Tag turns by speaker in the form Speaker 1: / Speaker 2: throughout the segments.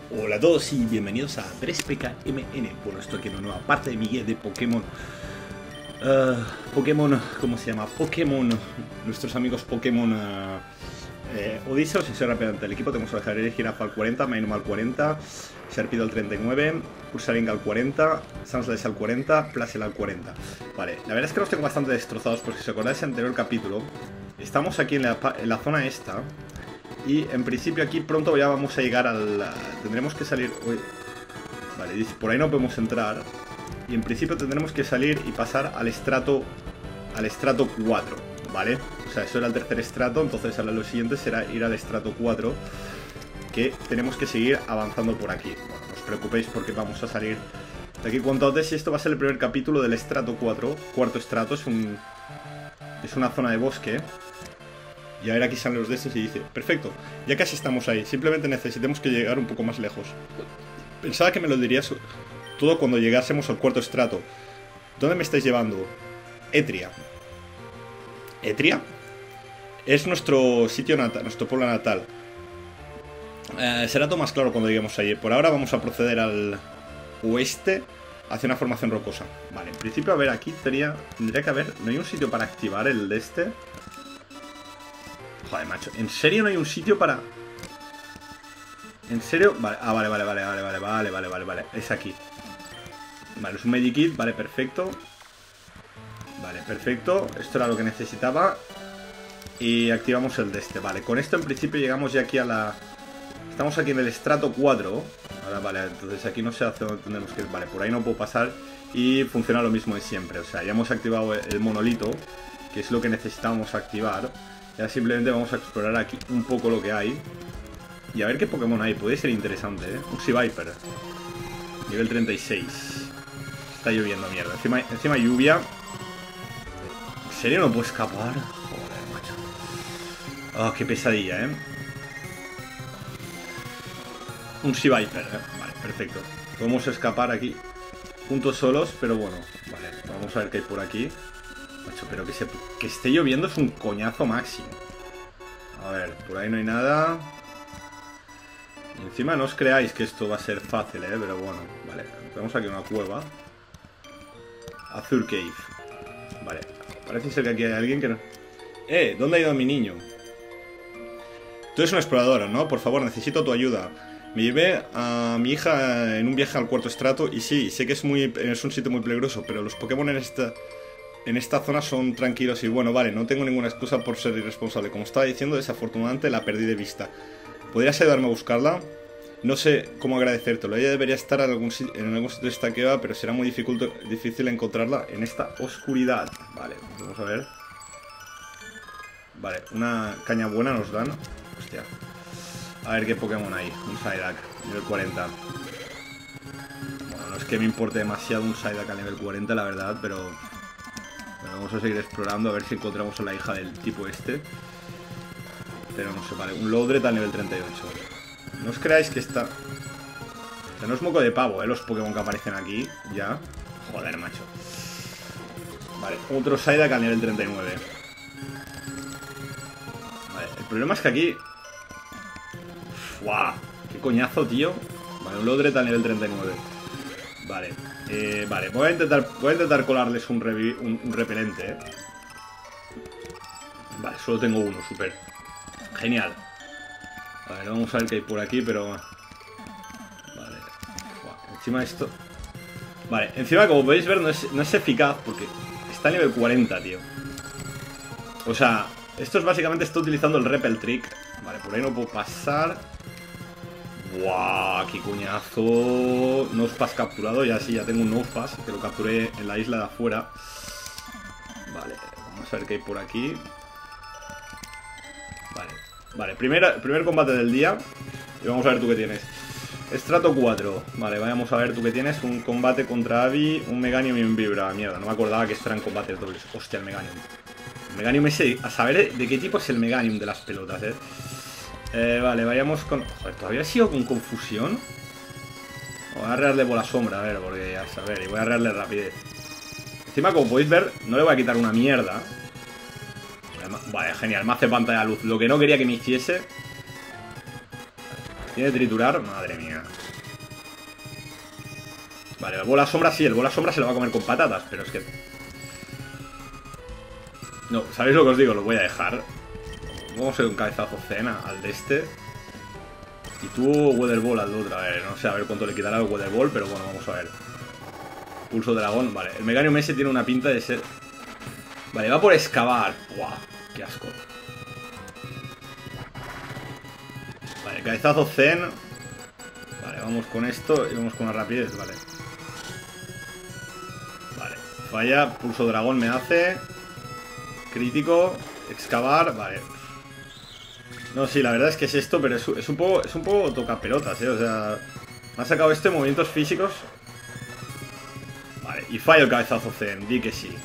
Speaker 1: Hola a todos y bienvenidos a 3PKMN. Bueno, estoy aquí en una nueva parte de mi guía de Pokémon. ¿Cómo se llama? Pokémon, nuestros amigos Pokémon Odysseus. Y soy rápidamente el equipo. Tenemos a Javier Jirafa al 40, Mainum al 40, Serpido al 39, Ursaring al 40, Samslice al 40, Plasel al 40. Vale, la verdad es que los tengo bastante destrozados porque si os acordáis del anterior capítulo, estamos aquí en la zona esta. Y en principio aquí pronto ya vamos a llegar al... tendremos que salir... Uy, vale, dice, por ahí no podemos entrar. Y en principio tendremos que salir y pasar al estrato 4, ¿vale? O sea, eso era el tercer estrato, entonces ahora lo siguiente será ir al estrato 4. Que tenemos que seguir avanzando por aquí. Bueno, no os preocupéis porque vamos a salir de aquí cuanto antes. Y esto va a ser el primer capítulo del estrato 4. Cuarto estrato, es una zona de bosque. Y a ver, aquí salen los de estos y dice: perfecto, ya casi estamos ahí, simplemente necesitamos que llegar un poco más lejos. Pensaba que me lo dirías todo cuando llegásemos al cuarto estrato. ¿Dónde me estáis llevando? Etria. ¿Etria? Es nuestro sitio natal, nuestro pueblo natal. Será todo más claro cuando lleguemos allí. Por ahora vamos a proceder al oeste hacia una formación rocosa. Vale, en principio, a ver, aquí tendría que haber... ¿No hay un sitio para activar el de este? Joder, macho, ¿en serio no hay un sitio para...? ¿En serio? Vale, vale, es aquí. Vale, es un Medikit, vale, perfecto. Vale, perfecto, esto era lo que necesitaba. Y activamos el de este, vale, con esto en principio llegamos ya aquí a la... Estamos aquí en el estrato 4. Ahora, vale, entonces aquí no sé hacia dónde tendremos que ir. Vale, por ahí no puedo pasar. Y funciona lo mismo de siempre, o sea, ya hemos activado el monolito, que es lo que necesitábamos activar. Ya simplemente vamos a explorar aquí un poco lo que hay. Y a ver qué Pokémon hay. Puede ser interesante, ¿eh? Un Seaviper. Nivel 36. Está lloviendo, mierda. Encima lluvia. ¿En serio no puedo escapar? Joder, macho. Oh, qué pesadilla, ¿eh? Un Seaviper, ¿eh? Vale, perfecto. Podemos escapar aquí juntos solos, pero bueno. Vale, vamos a ver qué hay por aquí. Macho, pero que esté lloviendo es un coñazo máximo. A ver, por ahí no hay nada. Y encima no os creáis que esto va a ser fácil, pero bueno. Vale, tenemos aquí una cueva. Azure Cave. Vale, parece ser que aquí hay alguien que no... ¿Dónde ha ido mi niño? Tú eres un explorador, ¿no? Por favor, necesito tu ayuda. Me llevé a mi hija en un viaje al cuarto estrato. Y sí, sé que es un sitio muy peligroso, pero los Pokémon en esta zona son tranquilos y bueno, vale, no tengo ninguna excusa por ser irresponsable. Como estaba diciendo, desafortunadamente la perdí de vista. ¿Podrías ayudarme a buscarla? No sé cómo agradecértelo. Ella debería estar en algún sitio de esta cueva, pero será muy difícil encontrarla en esta oscuridad. Vale, vamos a ver. Vale, una caña buena nos dan. Hostia. A ver qué Pokémon hay. Un Psyduck, nivel 40. Bueno, no es que me importe demasiado un Psyduck a nivel 40, la verdad, pero... Bueno, vamos a seguir explorando a ver si encontramos a la hija del tipo este. Pero no sé, vale. Un Loudred al nivel 38. No os creáis que está... O sea, no es moco de pavo, los Pokémon que aparecen aquí. Ya. Joder, macho. Vale, otro Psyduck al nivel 39. Vale, el problema es que aquí... ¡Guau! ¡Qué coñazo, tío! Vale, un Loudred al nivel 39. Vale. Vale, voy a intentar colarles un repelente, Vale, solo tengo uno, super. Genial. Vale, vamos a ver qué hay por aquí, pero... Vale. Buah, encima esto... Vale, encima como podéis ver no es eficaz porque está a nivel 40, tío. O sea, esto es básicamente está utilizando el Repel Trick. Vale, por ahí no puedo pasar. ¡Guau! ¡Qué coñazo! Nosepass capturado, ya sí, ya tengo un Nosepass que lo capturé en la isla de afuera. Vale, vamos a ver qué hay por aquí. Vale, primer combate del día. Y vamos a ver tú qué tienes. Estrato 4. Vale, vamos a ver tú qué tienes. Un combate contra Abby, un Meganium y un Vibra. Mierda, no me acordaba que esto eran combates dobles. Hostia, el Meganium. El Meganium ese, a saber de qué tipo es el Meganium de las pelotas, vale, vayamos con... Joder, ¿todavía sigo con confusión? Voy a arrearle bola sombra, a ver, porque a saber, y voy a arrearle rapidez. Encima, como podéis ver, no le voy a quitar una mierda. Vale, genial, me hace pantalla de luz. Lo que no quería que me hiciese. Tiene triturar, madre mía. Vale, el bola sombra sí, el bola sombra se lo va a comer con patatas, pero es que... No, ¿sabéis lo que os digo? Lo voy a dejar. Vamos a hacer un cabezazo cena al de este. Y tú Weather Ball al otro. A ver, no sé, a ver cuánto le quitará el Weather Ball, pero bueno, vamos a ver. Pulso dragón, vale. El Meganium ese tiene una pinta de ser... Vale, va por excavar. Buah, qué asco. Vale, cabezazo zen. Vale, vamos con esto y vamos con la rapidez, vale. Vale, falla, pulso dragón me hace. Crítico, excavar, vale. No, sí, la verdad es que es esto, pero es un poco tocapelotas, o sea, me ha sacado este movimientos físicos. Vale, y falla el cabezazo zen, di que sí.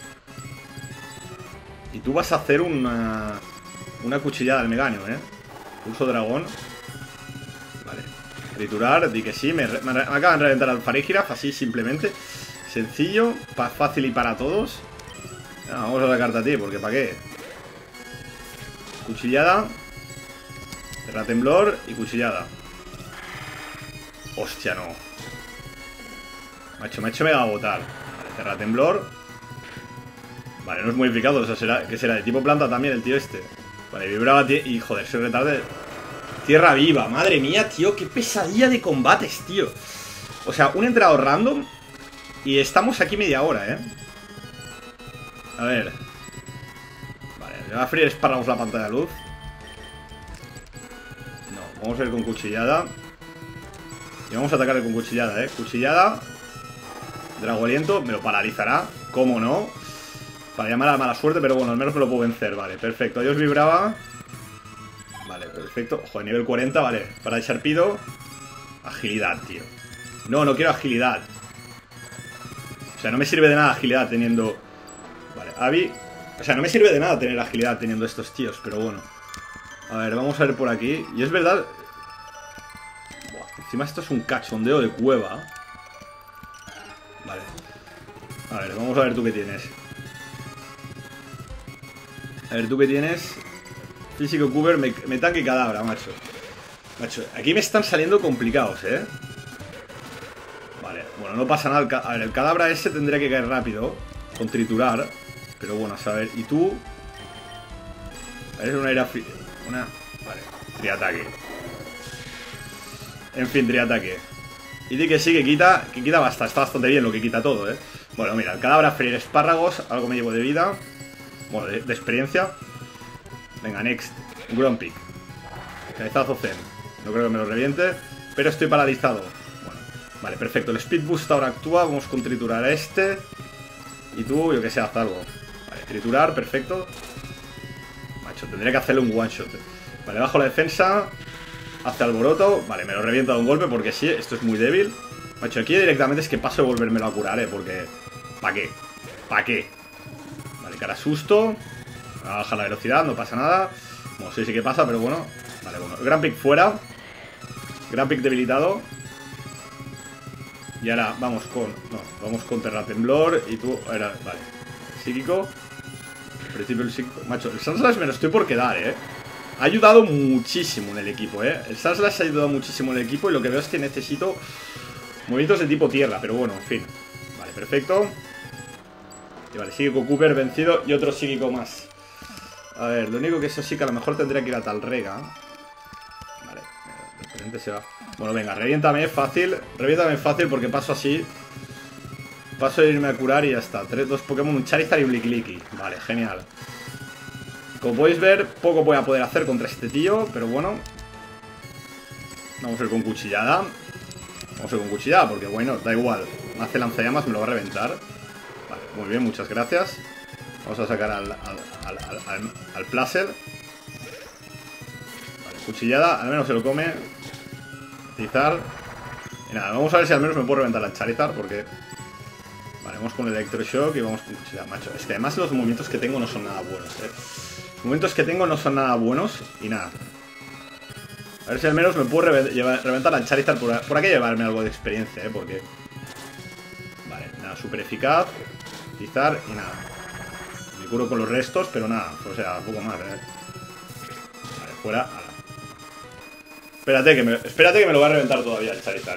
Speaker 1: Y tú vas a hacer una cuchillada al Meganium, Pulso dragón. Vale, triturar, di que sí. Me acaban de reventar al Farigiraf, así simplemente. Sencillo, fácil y para todos. Vamos a sacarte a ti, porque ¿para qué? Cuchillada. Terratemblor y cuchillada. Hostia, no. Me ha hecho mega botar. Vale, terratemblor. Vale, no es modificado, o sea, que será de tipo planta también el tío este. Vale, vibraba y joder, se retarde. Tierra viva, madre mía, tío, qué pesadilla de combates, tío. O sea, un entrenador random. Y estamos aquí media hora, A ver. Vale, le va a freír espárragos la pantalla de luz. No, vamos a ir con cuchillada. Y vamos a atacarle con cuchillada, Cuchillada. Dragoliento, me lo paralizará. ¿Cómo no? Para llamar a la mala suerte, pero bueno, al menos me lo puedo vencer. Vale, perfecto. Adiós vibraba. Vale, perfecto. Joder, nivel 40, vale. Para el Sharpido. Agilidad, tío. No, no quiero agilidad. O sea, no me sirve de nada agilidad teniendo... Vale, Abby. O sea, no me sirve de nada tener agilidad teniendo estos tíos, pero bueno. A ver, vamos a ver por aquí. Y es verdad... Buah, encima esto es un cachondeo de cueva. Vale. A ver, vamos a ver tú qué tienes. A ver, tú qué tienes. Físico cover, me tanque y cadabra, macho. Macho, aquí me están saliendo complicados, Vale, bueno, no pasa nada. A ver, el cadabra ese tendría que caer rápido. Con triturar. Pero bueno, a saber. Y tú... Eres una era... Vale, triataque. En fin, triataque. Y di que sí, que quita bastante. Está bastante bien lo que quita todo, Bueno, mira, el cadabra freír espárragos. Algo me llevo de vida. Bueno, de experiencia. Venga, next. Grumpy. Cabezazo zen. No creo que me lo reviente. Pero estoy paralizado. Bueno, vale, perfecto. El speed boost ahora actúa. Vamos con triturar a este. Y tú, yo que sé, haz algo. Vale, triturar, perfecto. Macho, tendría que hacerle un one shot. Vale, bajo la defensa. Hace alboroto. Vale, me lo revienta de un golpe porque sí, esto es muy débil. Macho, aquí directamente es que paso de volvérmelo a curar, porque... ¿Para qué? ¿Para qué? Vale, cara susto. Baja la velocidad, no pasa nada. Bueno, sí que pasa, pero bueno. Vale, bueno, Grand Pick fuera. Grand Pick debilitado. Y ahora vamos con... No, vamos con Terratemblor. Y tú... Vale, psíquico. Al principio el psíquico... Macho, el Sunslash me lo estoy por quedar, Ha ayudado muchísimo en el equipo, El Sunslash ha ayudado muchísimo en el equipo. Y lo que veo es que necesito movimientos de tipo tierra. Pero bueno, en fin. Vale, perfecto. Y vale, psíquico Cooper vencido. Y otro psíquico más. A ver, lo único que eso sí que a lo mejor tendría que ir a Talrega. Vale, de repente se va. Bueno, venga, reviéntame fácil. Reviéntame fácil porque paso así. Paso de irme a curar y ya está. Dos Pokémon, un Charizard y un Lickilicky. Vale, genial. Como podéis ver, poco voy a poder hacer contra este tío, pero bueno. Vamos a ir con cuchillada. Vamos a ir con cuchillada porque, bueno, da igual. Me hace lanzallamas, me lo va a reventar. Vale, muy bien, muchas gracias. Vamos a sacar al Placer. Vale, cuchillada, al menos se lo come. Tizar. Y nada, vamos a ver si al menos me puedo reventar la Charizard, porque... Vale, vamos con el Electroshock y vamos con cuchillada, macho. Es que además los movimientos que tengo no son nada buenos, Los movimientos que tengo no son nada buenos y nada. A ver si al menos me puedo reventar la Charizard por aquí, llevarme algo de experiencia, porque... Vale, nada, súper eficaz. Tizar y nada. Me curo con los restos, pero nada, o sea, poco más, Vale, fuera. Espérate que me lo va a reventar todavía el Charizard,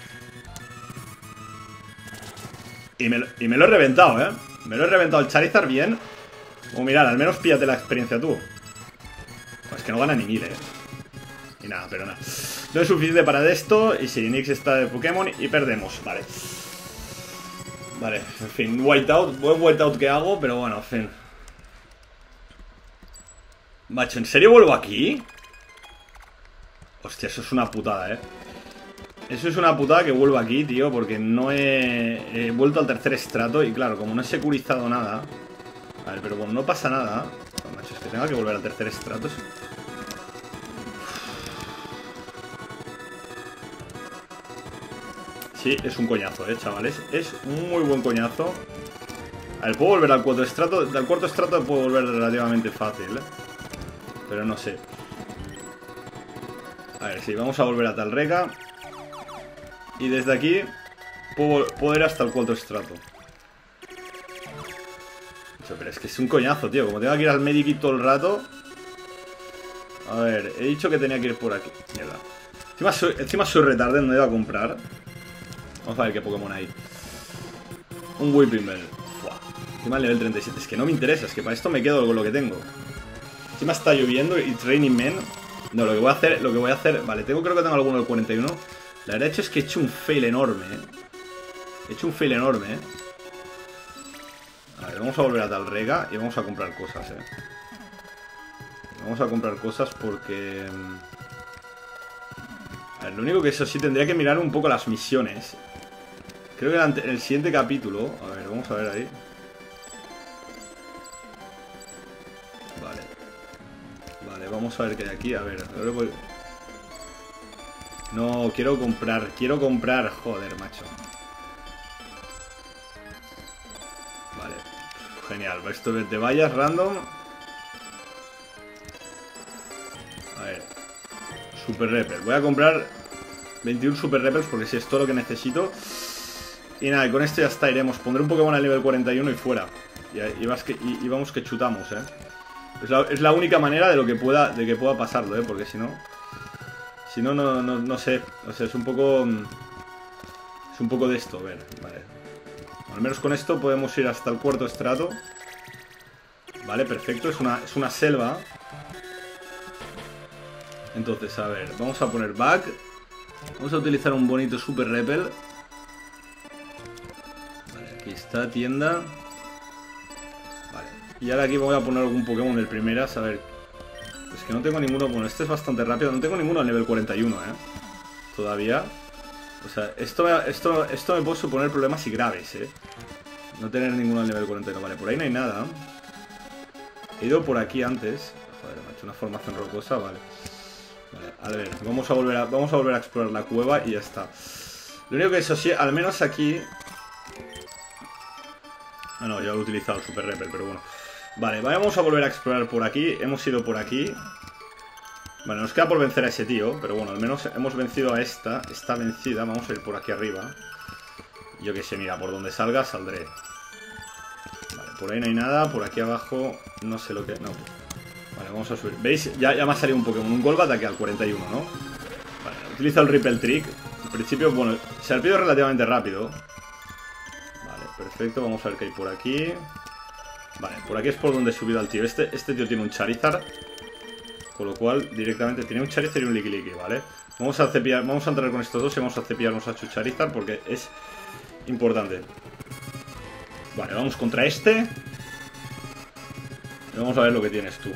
Speaker 1: Y me lo he reventado, Me lo he reventado el Charizard bien. Mirad, al menos píllate la experiencia tú. Pues es que no gana ni 1000, Y nada, pero nada. No es suficiente para esto. Y si Nix está de Pokémon y perdemos, vale. Vale, en fin, whiteout. Buen whiteout que hago, pero bueno, en fin. Macho, ¿en serio vuelvo aquí? Hostia, eso es una putada, Eso es una putada que vuelvo aquí, tío. Porque no he vuelto al tercer estrato. Y claro, como no he securizado nada. A ver, pero bueno, no pasa nada. No, macho, es que tengo que volver al tercer estrato. Sí, es un coñazo, chavales. Es un muy buen coñazo. A ver, puedo volver al cuarto estrato. Del cuarto estrato puedo volver relativamente fácil, pero no sé. A ver, sí, vamos a volver a Talreca. Y desde aquí puedo ir hasta el cuarto estrato. Pero es que es un coñazo, tío. Como tengo que ir al Medikit todo el rato. A ver, he dicho que tenía que ir por aquí. Mierda. Encima soy retarded, no iba a comprar. Vamos a ver qué Pokémon hay. Un Whipping Bell. Encima el nivel 37. Es que no me interesa, es que para esto me quedo con lo que tengo. Encima está lloviendo y Training Men. No, lo que voy a hacer. Vale, creo que tengo alguno del 41. La verdad es que he hecho un fail enorme, He hecho un fail enorme, A ver, vamos a volver a Talrega y vamos a comprar cosas, Vamos a comprar cosas porque... A ver, lo único que eso sí, tendría que mirar un poco las misiones. Creo que en el siguiente capítulo... A ver, vamos a ver ahí. Vale, vamos a ver qué hay aquí. A ver, voy... No, quiero comprar. Joder, macho. Vale, genial. Esto de vallas random. A ver, Super Repel. Voy a comprar 21 Super Repels porque si es todo lo que necesito. Y nada, y con esto ya está, iremos. Pondré un Pokémon al nivel 41 y fuera. Y vamos que chutamos, Es la única manera de que pueda pasarlo, porque si no... Si no, no sé. O sea, es un poco... Es un poco de esto, a ver, vale. Al menos con esto podemos ir hasta el cuarto estrato. Vale, perfecto, es una selva. Entonces, a ver, vamos a poner back. Vamos a utilizar un bonito Super Repel. Vale, aquí está, tienda. Vale, y ahora aquí voy a poner algún Pokémon del primeras, a ver. Es que no tengo ninguno, bueno, este es bastante rápido. No tengo ninguno al nivel 41, todavía. O sea, esto me puede suponer problemas y graves, no tener ninguno al nivel 41. Vale, por ahí no hay nada. He ido por aquí antes. Joder, me ha hecho una formación rocosa, vale. A ver, vamos a volver a explorar la cueva y ya está. Lo único que eso sí, al menos aquí... Ah, no, ya he utilizado el Super Repel, pero bueno. Vale, vamos a volver a explorar por aquí. Hemos ido por aquí. Vale, nos queda por vencer a ese tío, pero bueno, al menos hemos vencido a esta. Está vencida, vamos a ir por aquí arriba. Yo que sé, mira, por donde salga, saldré. Vale, por ahí no hay nada, por aquí abajo no sé lo que... No. Vale, vamos a subir. ¿Veis? Ya me ha salido un Pokémon, un Golbat aquí al 41, ¿no? Vale, utiliza el Ripple Trick. Al principio, bueno, se ha perdido relativamente rápido. Vale, perfecto, vamos a ver qué hay por aquí. Vale, por aquí es por donde he subido al tío. Este tío tiene un Charizard. Con lo cual, directamente tiene un Charizard y un Lickilicky, ¿vale? Vamos a entrar con estos dos y vamos a cepillarnos a su Charizard porque es importante. Vale, vamos contra este. Y vamos a ver lo que tienes tú.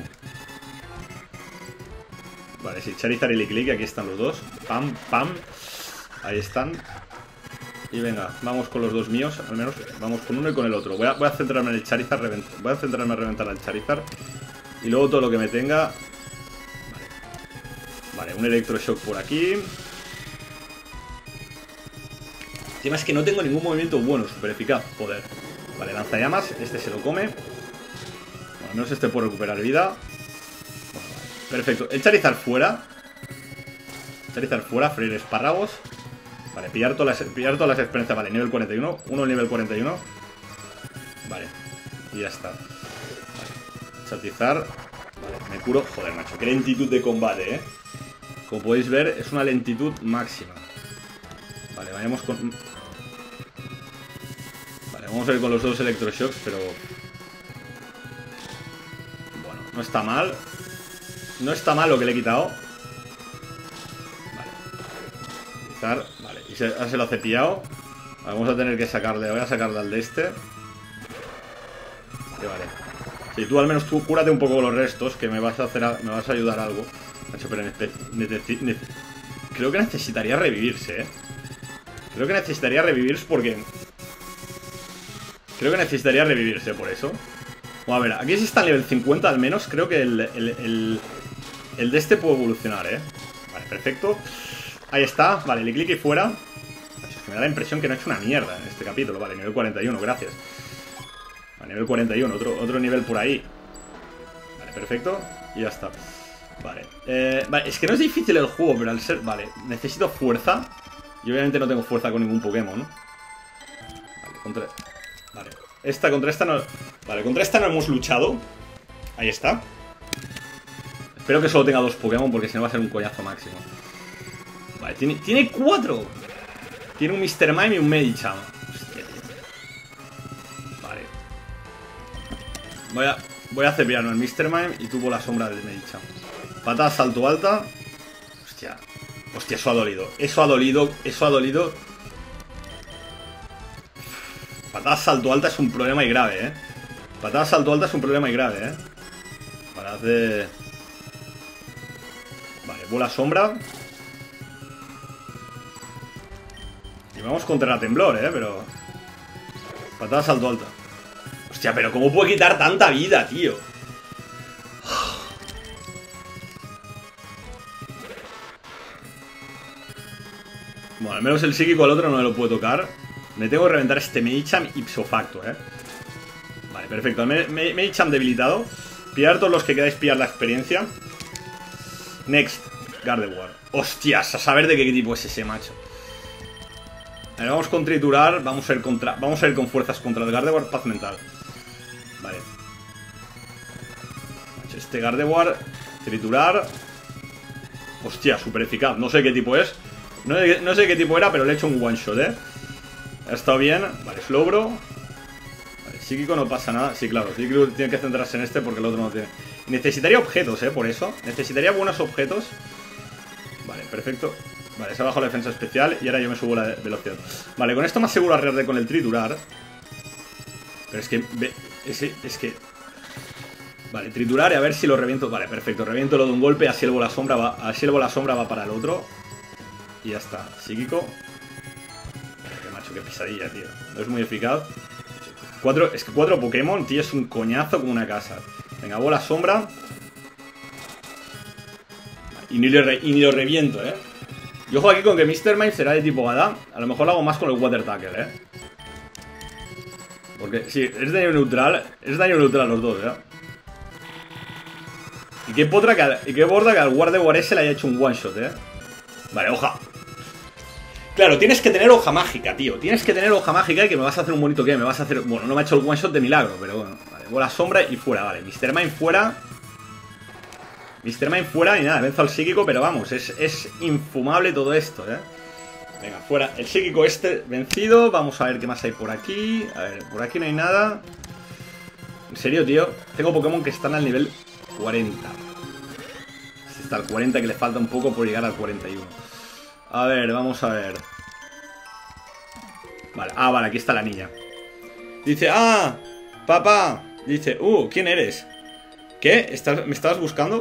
Speaker 1: Vale, sí, Charizard y Lickilicky, aquí están los dos. Pam, pam. Ahí están. Y venga, vamos con los dos míos. Al menos vamos con uno y con el otro. Voy a centrarme en el Charizard. Voy a centrarme en reventar al Charizard. Y luego todo lo que me tenga. Vale, un Electroshock por aquí. El tema es que no tengo ningún movimiento bueno, súper eficaz. Joder. Vale, lanzallamas. Este se lo come. Bueno, al menos este puede recuperar vida. Perfecto. El Charizard fuera. Charizard fuera. Freír espárragos. Vale, pillar todas las experiencias. Vale, nivel 41. Uno nivel 41. Vale. Y ya está. Vale. Charizard. Vale, me curo. Joder, macho. Qué lentitud de combate, como podéis ver, es una lentitud máxima. Vale, vayamos con... Vale, vamos a ir con los dos electroshocks, pero... Bueno, no está mal. No está mal lo que le he quitado. Vale. Vale, y ahora se lo ha cepillado. Vale, vamos a tener que sacarle... Voy a sacarle al de este. Vale. Sí, tú al menos tú cúrate un poco los restos, que me vas a hacer me vas a ayudar algo. Macho, pero creo que necesitaría revivirse, Creo que necesitaría revivirse porque... Creo que necesitaría revivirse por eso. Bueno, a ver, aquí si está en nivel 50 al menos, creo que el de este puede evolucionar, Vale, perfecto. Ahí está, vale, le clic y fuera. Es que me da la impresión que no he hecho una mierda en este capítulo. Vale, nivel 41, gracias. A nivel 41, otro nivel por ahí. Vale, perfecto. Y ya está. Vale. Vale, es que no es difícil el juego, pero al ser... Vale, necesito fuerza. Y obviamente no tengo fuerza con ningún Pokémon, ¿no? Vale, Vale. Contra esta no... Vale, contra esta no hemos luchado. Ahí está. Espero que solo tenga 2 Pokémon porque si no va a ser un coñazo máximo. Vale, tiene 4. Tiene un Mr. Mime y un Medicham. Hostia, tío. Vale. Voy a cepiarme el Mr. Mime y tuvo la sombra del Medicham. Patada salto alta. Hostia. Hostia, eso ha dolido. Eso ha dolido. Patada salto alta es un problema y grave, Patada salto alta es un problema y grave, Vale, hace... Vale, bola sombra. Y vamos contra la temblor, pero... Patada salto alta. Hostia, pero ¿cómo puede quitar tanta vida, tío? Bueno, al menos el psíquico al otro no me lo puedo tocar. Me tengo que reventar este Medicham ipso facto, Vale, perfecto. Medicham debilitado. Pillar todos los que queráis pillar la experiencia. Next, Gardevoir. Hostias, a saber de qué tipo es ese, macho. A ver, vamos con triturar. Vamos a ir con fuerzas contra el Gardevoir. Paz mental. Vale. Macho, este Gardevoir. Triturar. Hostia, súper eficaz. No sé qué tipo es. No sé qué tipo era, pero le he hecho un one shot, Ha estado bien. Vale, Slowbro. Vale, psíquico no pasa nada. Sí, claro, psíquico tiene que centrarse en este porque el otro no tiene. Necesitaría objetos, por eso. Necesitaría buenos objetos. Vale, perfecto. Vale, se ha bajado la defensa especial y ahora yo me subo la velocidad. Vale, con esto más seguro arrearle con el triturar. Pero es que... Es que... Vale, triturar y a ver si lo reviento. Vale, perfecto, reviento lo de un golpe. Así el bola sombra va para el otro. Y ya está, psíquico. Qué macho, qué pesadilla, tío. No es muy eficaz. Es que 4 Pokémon, tío, es un coñazo como una casa. Venga, bola sombra. Y ni lo reviento, Y ojo aquí con que Mr. Mime será de tipo Hada. A lo mejor lo hago más con el Water Tackle, Porque, sí, es daño neutral. Es daño neutral los dos, Y qué borda que al Gardevoir ese le haya hecho un one shot, Vale, hoja. Claro, tienes que tener hoja mágica, tío. Tienes que tener hoja mágica y que me vas a hacer un bonito que me vas a hacer... Bueno, no me ha hecho el one shot de milagro, pero bueno. Vale, bola sombra y fuera, vale. Mr. Mime fuera. Mr. Mime fuera y nada, venzo al psíquico, pero vamos, es infumable todo esto, Venga, fuera. El psíquico este vencido. Vamos a ver qué más hay por aquí. A ver, por aquí no hay nada. En serio, tío. Tengo Pokémon que están al nivel 40. Está al 40 que le falta un poco por llegar al 41. A ver, vamos a ver. Vale, vale, aquí está la niña. Dice, papá. Dice, ¿quién eres? ¿Qué? ¿Me estabas buscando?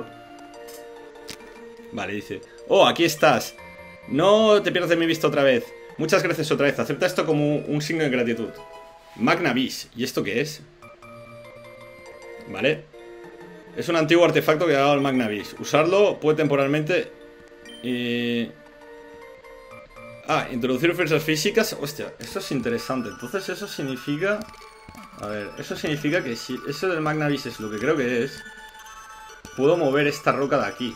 Speaker 1: Vale, dice, aquí estás. No te pierdas de mi vista otra vez. Muchas gracias otra vez. Acepta esto como un signo de gratitud. Magnavis. ¿Y esto qué es? Vale. Es un antiguo artefacto que ha dado el Magnavis. Usarlo puede temporalmente... introducir fuerzas físicas. Hostia, eso es interesante. Entonces eso significa... A ver, eso significa que si eso del Magnavis es lo que creo que es, puedo mover esta roca de aquí.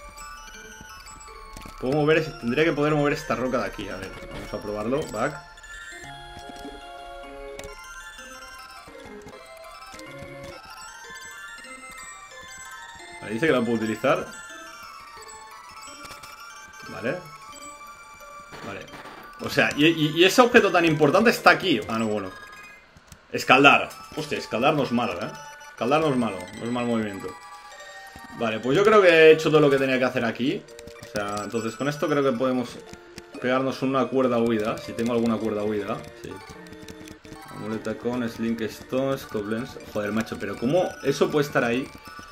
Speaker 1: Tendría que poder mover esta roca de aquí. A ver, vamos a probarlo. Back. Vale, dice que la puedo utilizar. Vale. Vale. O sea, y ese objeto tan importante está aquí. Ah, no, bueno. Escaldar. Hostia, escaldar no es malo, ¿eh? Escaldar no es malo, no es mal movimiento. Vale, pues yo creo que he hecho todo lo que tenía que hacer aquí. O sea, entonces con esto creo que podemos pegarnos una cuerda huida. Si tengo alguna cuerda huida, sí. Amuleta con Slink Stones, Koblenz. Joder, macho, pero ¿cómo eso puede estar ahí?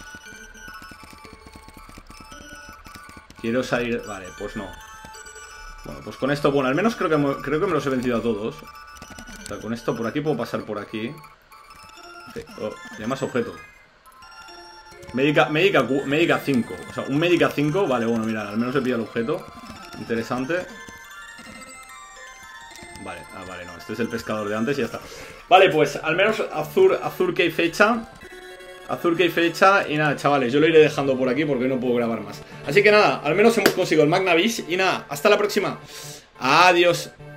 Speaker 1: Quiero salir... Vale, pues no. Bueno, pues con esto, bueno, al menos creo que me los he vencido a todos. O sea, con esto por aquí puedo pasar por aquí. Oh, y más objeto. Médica 5. O sea, un Médica 5. Vale, bueno, mira, al menos he pillado el objeto. Interesante. Vale, vale, no, este es el pescador de antes y ya está. Vale, pues al menos Azur que hay fecha. Azur que hay fecha. Y nada, chavales, yo lo iré dejando por aquí porque no puedo grabar más. Así que nada, al menos hemos conseguido el Magnavis. Y nada, hasta la próxima. Adiós.